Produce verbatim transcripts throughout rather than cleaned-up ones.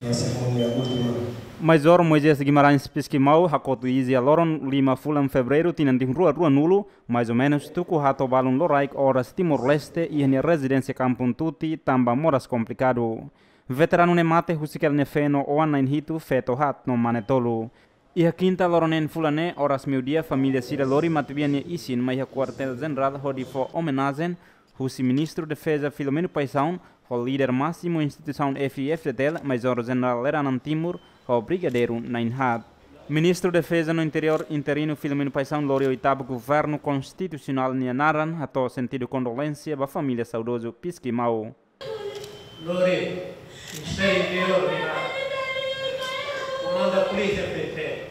Essa foi a última. Major Moisés Guimarães Pisquimau, Hakoto Izia Loron, Lima Fulam Fevereiro, Tinan de Rua Rua Nulo, mais ou menos Tuku Hato Balon Loraik, horas Timor-Leste e a residência Campun Tuti, tamba moras complicado. Veterano ne mate, Husikel ne feno, Oana in Hitu, Feto Hat no Manetolo. E a quinta Loronen Fulane, horas meu dia, família Sira Lori, Matubiane Isin, mas a quartel general, Hodifo homenagem, Husi Ministro de Defesa Filomeno Paisão, o líder máximo instituição F I F D L, Major General Leranan Timur, o brigadeiro Nainhad. Ministro de Defesa no Interior interino Filomeno Paisão Lori oitavo governo constitucional Nianaran, ato sentido condolência à família saudoso Pisquimau. Lori, Ministério Interior, Comando da Polícia Federal,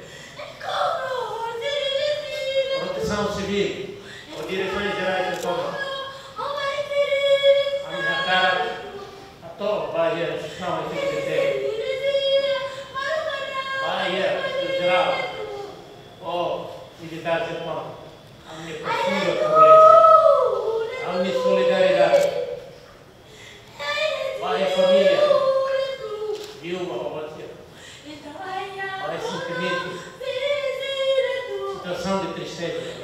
Proteção Civil, ou Direções Gerais de Toma. A minha cara, a toda Bahia, a instituição F I F D L. Bahia, geral, ou militar de Toma. A minha profunda condolência, a minha solidariedade. Bahia família, viúva, combatida. Bahia sentimento, situação de tristeza.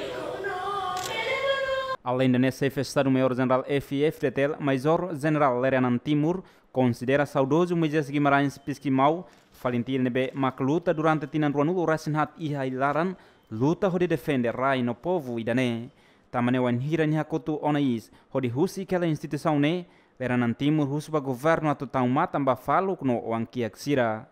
Além de nesse Estado Maior General F I F D L, Major General Leranan Timur considera saudoso Moisés Guimarães Pisquimau, falentil nebe mak luta durante tinan ruanulo rasinhat iha ilaran, luta hode defender rai no povo idane. Tamane wan hira ni hakotu onais, hode husi kela instituição ne, Leranan Timur husuba governo atu tau matamba falo no wankiak sira.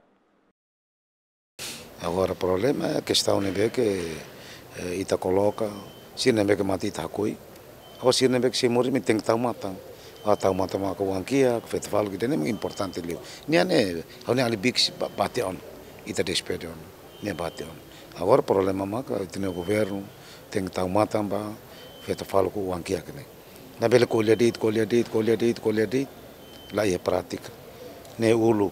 Agora o problema é a questão nebe que ita coloca, se nebe que mati ita hakui, ou se nebe que se morre me tem que tau matang. A tau matang ma ko wankia, que feito falo que tem é importante ali. Nia ne, ao ne ali bix bate on, ita despede on, ne bate on. Agora o problema ma que tem o governo tem que tau matang ba feito falo ko wankia que ne. Na bela colher dit, colher dit, colher dit, colher dit, lá é prática. Ne ulu,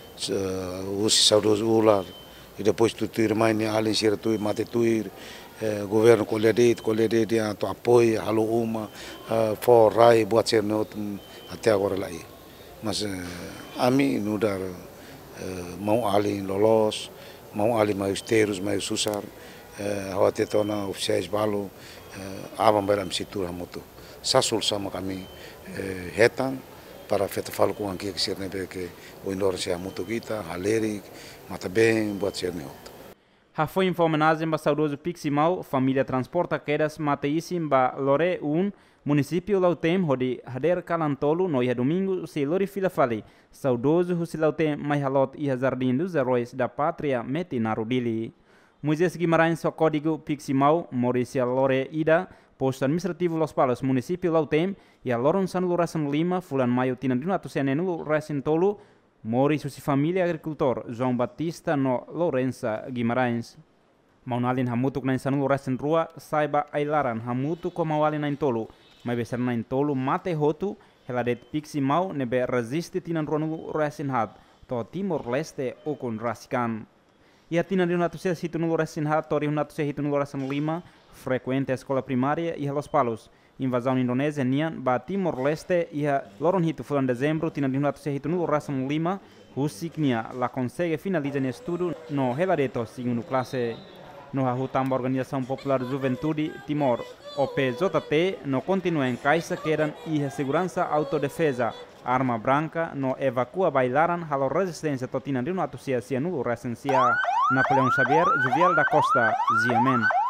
os saudoso ular. E depois tu tu irmã nem além ser tu mate tu ir governo colher colher tu apoio halo uma for rai buat ser not até agora lá mas a mim não dar mau ali lolos mau ali mais teros mais susar ao até torna oficiais balo abam beram situra muito sasul sama kami hetang para feta falo com aqui que ser nebe que o indor se muito guita haleri mata bem buat ser neot. Ha foi em homenagem ba saudoso Pisquimau, família transporta quedas mata isim ba Lore um, município Lautem, hodi hader Calantolo, no ia domingo se Lori fila fali, saudoso husi Lautem mai halot ia jardim dos heróis da pátria meti narudili. Moisés Guimarães o código Pisquimau, Maurícia Lore Ida, posto administrativo Los Palos, município Lautem, e a Loron Sanulu Rasan Lima, fulan maio tina dinatu senenulu Rasin Tolo, Maurício e família agricultor João Batista no Lourença Guimarães. Maunalin hamutuk na Sanulu Rasin Rua, saiba ailaran hamutu ko mawalin na Tolo, mai besar na Tolo mate hotu, heladet Pisquimau nebe resiste tinan ruanulu Rasin hat, to Timor-Leste okun Rasikan. E a tina dinatu se hitunulu Rasin hat, tori hunatu se hitunulu Rasin Lima, frequente a escola primária e a Los Palos. Invasão indonésia nian ba Timor-Leste e a loron hitu fulan dezembro tina dinatu se hitu no Rasan Lima husik nia la consegue finaliza ne estudo no helareto segundo classe no hutamba organização popular Juventude Timor O P J T no continua em caixa quedan e a segurança autodefesa arma branca no evacua bailaran halo resistência totina dinatu se se no recensia Napoleão Xavier Juvial da Costa Ziamen.